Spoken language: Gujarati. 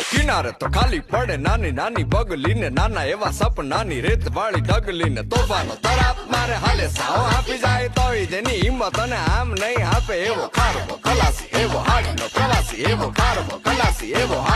કિનારે તો ખાલી પડે નાની નાની બગલીને નાના એવા સપનાની રેત વાળી ઢગલીને તોફાનો તરાપ મારે હાલે સાવ આપી જાય તોય જેની હિંમત અને આમ નહીં આપે એવો ખારવો ખલાસી એવો હાડીનો પ્રવાસી એવો ખારવો ખલાસી એવો